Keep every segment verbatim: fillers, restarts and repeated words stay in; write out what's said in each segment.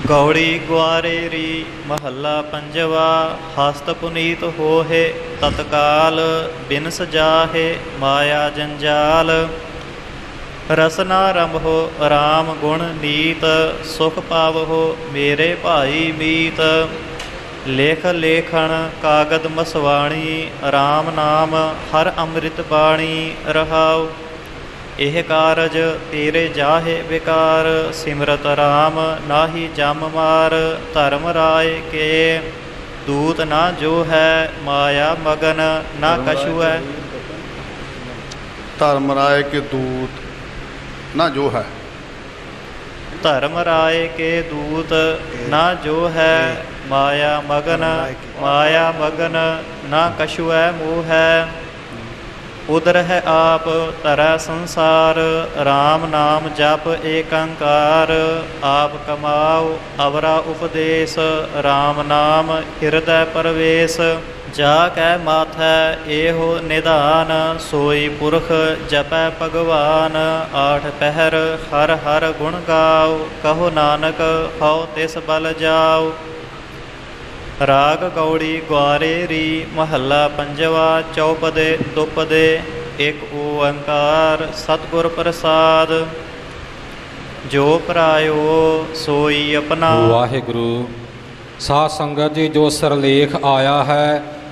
गौड़ी ग्वारेरी महला पंजवा। हस्त पुनीत होहे तत्काल, बिन सजाहे माया जंजाल। रसना रंभो राम गुण नीत, सुख पावहो मेरे भाई मीत। लेख लेखन कागद मसवाणी, राम नाम हर अमृत बाणी रहाओ। एह कारज तेरे जाहे बेकार, सिमरत राम नाहि जम मार। धर्म राय के दूत ना जो है, माया मगन ना कछु है। धर्म राय के दूत ना जो है, धर्म राय के दूत ना जो है। माया मगन माया मगन ना कछु है मोह है। उदर है आप तरह संसार, राम नाम जप एकंकार। आप कमाओ अवरा उपदेश, राम नाम हृदय प्रवेश। जा कै माथै एहो निधान, सोई पुरख जपै भगवान। आठ पहर हर हर गुण गाओ, कहो नानक हौ तिस बल जाओ। राग गौड़ी ग्वारेरी महला पंजवा। चौपदे दुपदे एक ओंकार, सतगुर प्रसाद। जो परायो सोई अपना। वाहिगुरु। साध संगत जी, जो सरलेख आया है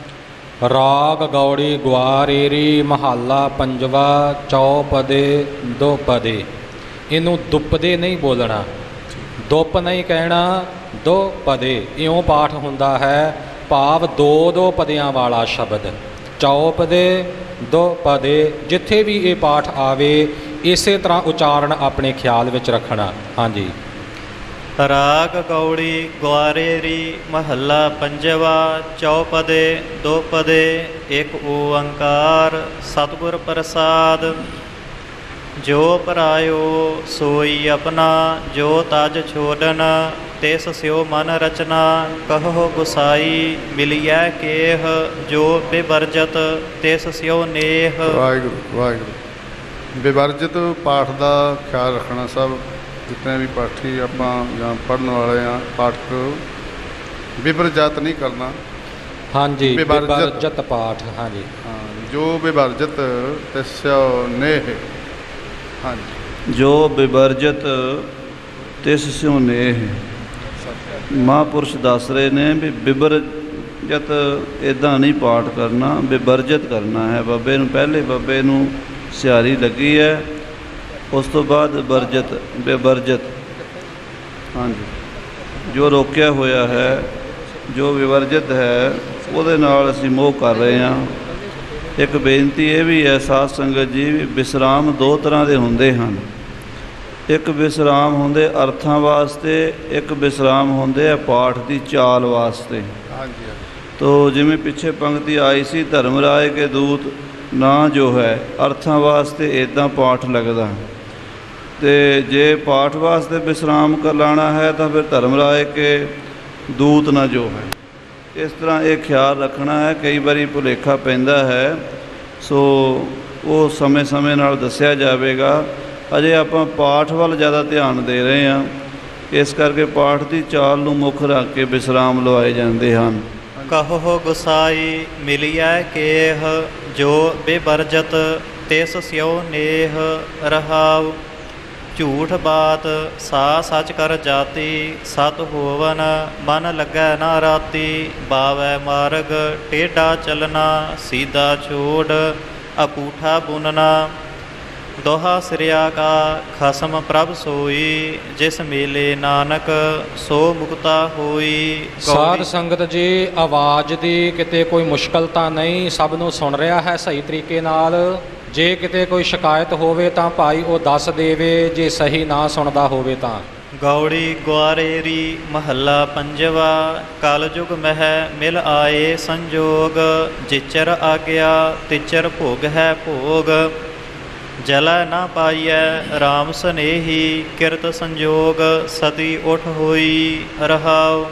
राग गौड़ी ग्वारेरी महला पंजवा चौपदे दोपदे, इनू दुपदे नहीं बोलना, दुप नहीं कहना, दो पदे इउं पाठ हुंदा है। भाव दो दो पदियां वाला शब्द। चौपदे दो पदे, जिथे भी ये पाठ आवे इसे तरह उच्चारण अपने ख्याल विच रखना। हाँ जी। राग गौड़ी ग्वारेरी महला पंजवा। चौपदे दो पदे एक ओंकार, सतगुर प्रसाद। जो परायो सोई अपना, जो तज छोड़न तिस स्यो मन रचना। कहो गुसाई मिलिया केह, जो बेबरजत तिस स्यो नेह। वाहिगुरु वाहिगुरु। बेबरजत पाठ का ख्याल रखना। सब जितने भी पाठी आपां जां पढ़न वाले हैं, पाठक बेबरजत नहीं करना। हाँ जी, बेबरजत बेबरजत पाठ। हाँ जी। हाँ, जो बेबरजत तिस स्यो नेह। हाँ जी। जो बेबरजत तिस स्यों नेह। महापुरुष दस रहे ने भी बिबरजत इदां नहीं पाठ करना, बेबरजत करना है। बाबे नूं पहले बाबे नूं सिहारी लगी है, उस तो बाद बरजत बेबरजत। हाँ जी। जो रोकिया होया है, जो बेबरजत है, ਉਹਦੇ ਨਾਲ ਅਸੀਂ ਮੋਹ ਕਰ ਰਹੇ ਹਾਂ। ਇੱਕ ਬੇਨਤੀ ਇਹ ਵੀ ਹੈ ਸਾਧ ਸੰਗਤ ਜੀ, ਵਿਸਰਾਮ ਦੋ ਤਰ੍ਹਾਂ ਦੇ ਹੁੰਦੇ ਹਨ। ਇੱਕ ਵਿਸਰਾਮ ਹੁੰਦੇ ਅਰਥਾਂ ਵਾਸਤੇ, ਇੱਕ ਵਿਸਰਾਮ ਹੁੰਦੇ ਆ ਪਾਠ ਦੀ ਚਾਲ ਵਾਸਤੇ। ਹਾਂਜੀ। ਤੋ ਜਿਵੇਂ ਪਿੱਛੇ ਪੰਕਤੀ ਆਈ ਸੀ, ਧਰਮ ਰਾਏ ਕੇ ਦੂਤ ਨਾ ਜੋ ਹੈ, ਅਰਥਾਂ ਵਾਸਤੇ ਇੱਦਾਂ ਪਾਠ ਲੱਗਦਾ। ਅਤੇ ਜੇ ਪਾਠ ਵਾਸਤੇ ਵਿਸਰਾਮ ਕਰ ਲਾਣਾ ਹੈ ਤਾਂ ਫਿਰ ਧਰਮ ਰਾਏ ਕੇ ਦੂਤ ਨਾ ਜੋ ਹੈ। ਇਸ ਤਰ੍ਹਾਂ ਇਹ ਖਿਆਲ ਰੱਖਣਾ ਹੈ। ਕਈ ਵਾਰੀ ਭੁਲੇਖਾ ਪੈਂਦਾ ਹੈ, ਸੋ ਉਹ ਸਮੇਂ ਸਮੇਂ ਨਾਲ ਦੱਸਿਆ ਜਾਵੇਗਾ। ਅਜੇ ਆਪਾਂ ਪਾਠ ਵੱਲ ਜ਼ਿਆਦਾ ਧਿਆਨ ਦੇ ਰਹੇ ਹਾਂ, ਇਸ ਕਰਕੇ ਪਾਠ ਦੀ ਚਾਲ ਨੂੰ ਮੁੱਖ ਰੱਖ ਕੇ ਵਿਸਰਾਮ ਲਵਾਏ ਜਾਂਦੇ ਹਨ। ਕਹੋ ਗੁਸਾਈ ਮਿਲਿਆ ਕੇਹ, ਜੋ ਬੇਬਰਜਤ ਤਿਸ ਸਿਓ ਨੇਹ ਰਹਾਉ। ਝੂਠ ਬਾਤ ਸਾ ਸੱਚ ਕਰ ਜਾਤੀ, ਸਤ ਹੋਵਨ ਮਨ ਲੱਗੈ ਨਾ ਰਾਤੀ। ਬਾਵੈ ਮਾਰਗ ਟੇਢਾ ਚੱਲਣਾ, ਸੀਧਾ ਛੋੜ ਅਪੂਠਾ ਬੁਨਣਾ। ਦੋਹਾ ਸਿਰਿਆ ਕਾ ਖਸਮ ਪ੍ਰਭ ਸੋਈ, ਜਿਸ ਮੇਲੇ ਨਾਨਕ ਸੋ ਮੁਕਤਾ ਹੋਈ। ਸਾਧ ਸੰਗਤ ਜੀ, ਆਵਾਜ਼ ਦੀ ਕਿਤੇ ਕੋਈ ਮੁਸ਼ਕਲ ਤਾਂ ਨਹੀਂ, ਸਭ ਨੂੰ ਸੁਣ ਰਿਹਾ ਹੈ ਸਹੀ ਤਰੀਕੇ ਨਾਲ। ਜੇ ਕਿਤੇ ਕੋਈ ਸ਼ਿਕਾਇਤ ਹੋਵੇ ਤਾਂ ਭਾਈ ਉਹ ਦੱਸ ਦੇਵੇ, ਜੇ ਸਹੀ ਨਾ ਸੁਣਦਾ ਹੋਵੇ ਤਾਂ। ਗੌੜੀ ਗਵਾਰੇਰੀ ਮਹੱਲਾ ਪੰਜਵਾ। ਕਲ ਯੁਗ ਮਹਿ ਮਿਲ ਆਏ ਸੰਜੋਗ, ਜਿਚਰ ਆਗਿਆ ਤਿਚਰ ਭੋਗ ਹੈ ਭੋਗ। ਜਲੈ ਨਾ ਪਾਈਐ ਰਾਮ ਸਨੇਹੀ, ਕਿਰਤ ਸੰਜੋਗ ਸਤੀ ਉਠ ਹੋਈ ਰਹਾਉ।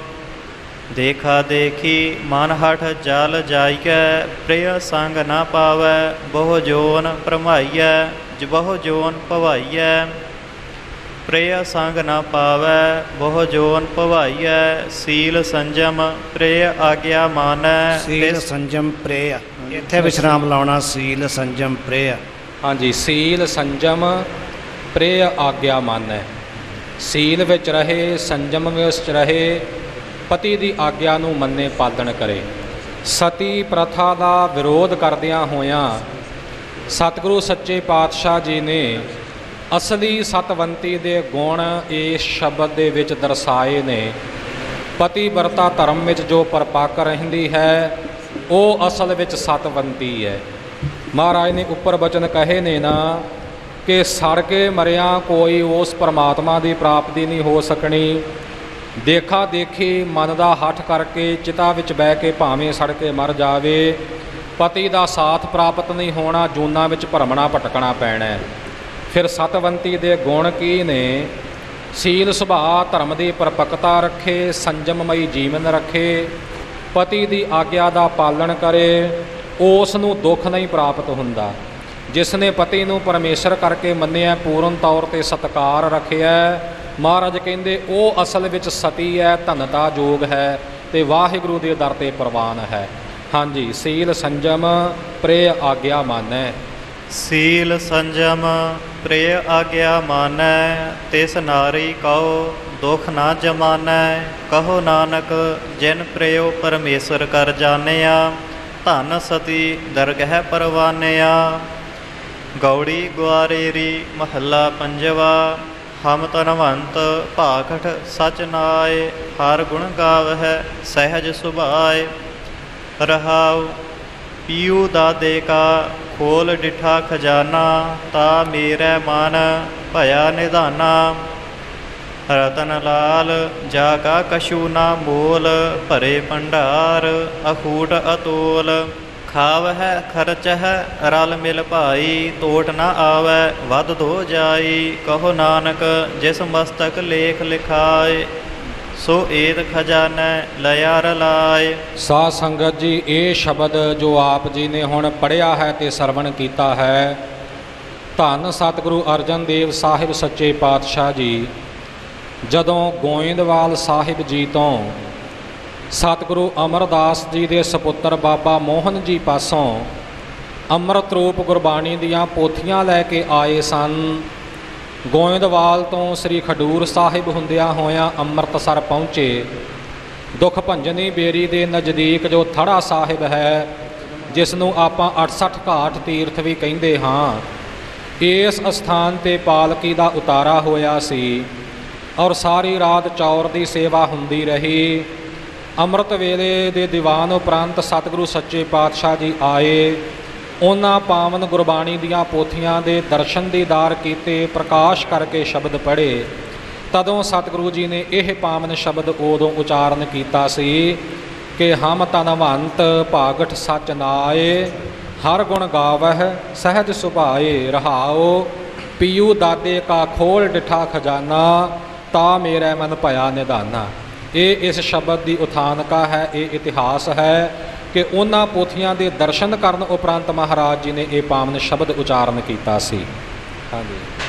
देखा देखी मन हठ जल जाइकै, प्रिय संग न पावै। बहु जोन भरमाइयै बहु जोन भवाइयै। प्रिय संग न पावै बहु जोन भवाइयै सील संजम प्रिय आज्ञा मानै। ਸੀਲ ਸੰਜਮ ਪ੍ਰੇਯ, ਇੱਥੇ ਵਿਸ਼ਰਾਮ ਲਾਉਣਾ। ਸੀਲ ਸੰਜਮ ਪ੍ਰੇਯ। ਹਾਂਜੀ, ਸੀਲ ਸੰਜਮ ਪ੍ਰੇਯ ਆਗਿਆ ਮਾਨੈ। ਸੀਲ ਵਿੱਚ ਰਹੇ, ਸੰਜਮ ਵਿੱਚ ਰਹੇ, ਪਤੀ ਦੀ ਆਗਿਆ ਨੂੰ ਮੰਨੇ ਪਾਲਣ ਕਰੇ। ਸਤੀ ਪ੍ਰਥਾ ਦਾ ਵਿਰੋਧ ਕਰਦਿਆਂ ਹੋਇਆਂ ਸਤਿਗੁਰੂ ਸੱਚੇ ਪਾਤਸ਼ਾਹ ਜੀ ਨੇ ਅਸਲੀ ਸਤਵੰਤੀ ਦੇ ਗੁਣ ਇਸ ਸ਼ਬਦ ਦੇ ਵਿੱਚ ਦਰਸਾਏ ਨੇ। ਪਤੀ ਵਰਤਾ ਧਰਮ ਵਿੱਚ ਜੋ ਪਰਪੱਕ ਰਹਿੰਦੀ ਹੈ ਉਹ ਅਸਲ ਵਿੱਚ ਸਤਵੰਤੀ ਹੈ। ਮਹਾਰਾਜ ਨੇ ਉੱਪਰ ਬਚਨ ਕਹੇ ਨੇ ਨਾ ਕਿ ਸੜ ਕੇ ਮਰਿਆ ਕੋਈ ਉਸ ਪਰਮਾਤਮਾ ਦੀ ਪ੍ਰਾਪਤੀ ਨਹੀਂ ਹੋ ਸਕਣੀ। ਦੇਖਾ ਦੇਖੀ ਮਨ ਦਾ ਹੱਠ ਕਰਕੇ ਚਿਤਾ ਵਿੱਚ ਬਹਿ ਕੇ ਭਾਵੇਂ ਸੜ ਕੇ ਮਰ ਜਾਵੇ, ਪਤੀ ਦਾ ਸਾਥ ਪ੍ਰਾਪਤ ਨਹੀਂ ਹੋਣਾ, ਜੂਨਾਂ ਵਿੱਚ ਭਰਮਣਾ ਭਟਕਣਾ ਪੈਣਾ। ਫਿਰ ਸਤਵੰਤੀ ਦੇ ਗੁਣ ਕੀ ਨੇ? ਸੀਲ ਸੁਭਾਅ, ਧਰਮ ਦੀ ਪਰਪੱਕਤਾ ਰੱਖੇ, ਸੰਜਮਮਈ ਜੀਵਨ ਰੱਖੇ, ਪਤੀ ਦੀ ਆਗਿਆ ਦਾ ਪਾਲਣ ਕਰੇ, ਉਸ ਨੂੰ ਦੁੱਖ ਨਹੀਂ ਪ੍ਰਾਪਤ ਹੁੰਦਾ। ਜਿਸ ਨੇ ਪਤੀ ਨੂੰ ਪਰਮੇਸ਼ਰ ਕਰਕੇ ਮੰਨਿਆ, ਪੂਰਨ ਤੌਰ 'ਤੇ ਸਤਿਕਾਰ ਰੱਖਿਆ, ਮਹਾਰਾਜ ਕਹਿੰਦੇ ਉਹ ਅਸਲ ਵਿੱਚ ਸਤੀ ਹੈ, ਧਨਤਾ ਯੋਗ ਹੈ ਅਤੇ ਵਾਹਿਗੁਰੂ ਦੇ ਦਰ 'ਤੇ ਪ੍ਰਵਾਨ ਹੈ। ਹਾਂਜੀ, ਸੀਲ ਸੰਜਮ ਪ੍ਰੇਯ ਆਗਿਆ ਮਾਨੈ। ਸੀਲ ਸੰਜਮ प्रिय आज्ञा मानै तिस नारी कहो दुख ना जमानै। कहो नानक जिन प्रियो परमेश्वर कर जानिया धन सती दरगह परवानिया। गौड़ी ग्वारेरी महला पंजवा हम तनवंत भाखट सच नाय। हर गुण गावह सहज सुभाय। रहाव पीऊ दादे का खोल डिठा खजाना ता मेरे मन भया निधाना। रतन लाल जाका कशु ना मोल भरे भंडार अखूट अतोल। खावह खर्चह रल मिल भाई तोट न आवै वध धो जाई। कहो नानक जिस मस्तक लेख लिखाए सो ਏਤ ਖਜ਼ਾਨਾ ਲਿਆ ਰਲਾਏ। ਸਾਧ ਸੰਗਤ ਜੀ, ਇਹ ਸ਼ਬਦ ਜੋ ਆਪ ਜੀ ਨੇ ਹੁਣ ਪੜ੍ਹਿਆ ਹੈ ਅਤੇ ਸਰਵਣ ਕੀਤਾ ਹੈ, ਧੰਨ ਸਤਿਗੁਰੂ ਅਰਜਨ ਦੇਵ ਸਾਹਿਬ ਸੱਚੇ ਪਾਤਸ਼ਾਹ ਜੀ ਜਦੋਂ ਗੋਇੰਦਵਾਲ ਸਾਹਿਬ ਜੀ ਤੋਂ ਸਤਿਗੁਰੂ ਅਮਰਦਾਸ ਜੀ ਦੇ ਸਪੁੱਤਰ ਬਾਬਾ ਮੋਹਨ ਜੀ ਪਾਸੋਂ ਅੰਮ੍ਰਿਤ ਰੂਪ ਗੁਰਬਾਣੀ ਦੀਆਂ ਪੋਥੀਆਂ ਲੈ ਕੇ ਆਏ ਸਨ। ਗੋਇੰਦਵਾਲ ਤੋਂ ਸ੍ਰੀ ਖਡੂਰ ਸਾਹਿਬ ਹੁੰਦਿਆਂ ਹੋਇਆਂ ਅੰਮ੍ਰਿਤਸਰ ਪਹੁੰਚੇ। ਦੁੱਖ ਭੰਜਨੀ ਬੇਰੀ ਦੇ ਨਜ਼ਦੀਕ ਜੋ ਥੜਾ ਸਾਹਿਬ ਹੈ, ਜਿਸ ਨੂੰ ਆਪਾਂ ਅਠਸਠ ਘਾਟ ਤੀਰਥ ਵੀ ਕਹਿੰਦੇ ਹਾਂ, ਇਸ ਅਸਥਾਨ 'ਤੇ ਪਾਲਕੀ ਦਾ ਉਤਾਰਾ ਹੋਇਆ ਸੀ ਔਰ ਸਾਰੀ ਰਾਤ ਚੌਰ ਦੀ ਸੇਵਾ ਹੁੰਦੀ ਰਹੀ। ਅੰਮ੍ਰਿਤ ਵੇਲੇ ਦੇ ਦੀਵਾਨ ਉਪਰੰਤ ਸਤਿਗੁਰੂ ਸੱਚੇ ਪਾਤਸ਼ਾਹ ਜੀ ਆਏ। ਉਹਨਾਂ ਪਾਵਨ ਗੁਰਬਾਣੀ ਦੀਆਂ ਪੋਥੀਆਂ ਦੇ ਦਰਸ਼ਨ ਦੀਦਾਰ ਕੀਤੇ, ਪ੍ਰਕਾਸ਼ ਕਰਕੇ ਸ਼ਬਦ ਪੜ੍ਹੇ। ਤਦੋਂ ਸਤਿਗੁਰੂ ਜੀ ਨੇ ਇਹ ਪਾਵਨ ਸ਼ਬਦ ਉਦੋਂ ਉਚਾਰਨ ਕੀਤਾ ਸੀ ਕਿ ਹਮ ਤਨਵੰਤ ਭਾਗਠ ਸਚ ਨਾਏ। ਹਰ ਗੁਣ ਗਾਵਹਿ ਸਹਿਜ ਸੁਭਾਏ। ਰਹਾਓ ਪੀਊ ਦਾਦੇ ਕਾ ਖੋਲ ਡਿਠਾ ਖਜ਼ਾਨਾ ਤਾ ਮੇਰੇ ਮਨ ਭਇਆ ਨਿਧਾਨਾ। ਇਹ ਇਸ ਸ਼ਬਦ ਦੀ ਉਥਾਨਕਾ ਹੈ, ਇਹ ਇਤਿਹਾਸ ਹੈ ਕਿ ਉਹਨਾਂ ਪੋਥੀਆਂ ਦੇ ਦਰਸ਼ਨ ਕਰਨ ਉਪਰੰਤ ਮਹਾਰਾਜ ਜੀ ਨੇ ਇਹ ਪਾਵਨ ਸ਼ਬਦ ਉਚਾਰਨ ਕੀਤਾ ਸੀ। ਹਾਂਜੀ।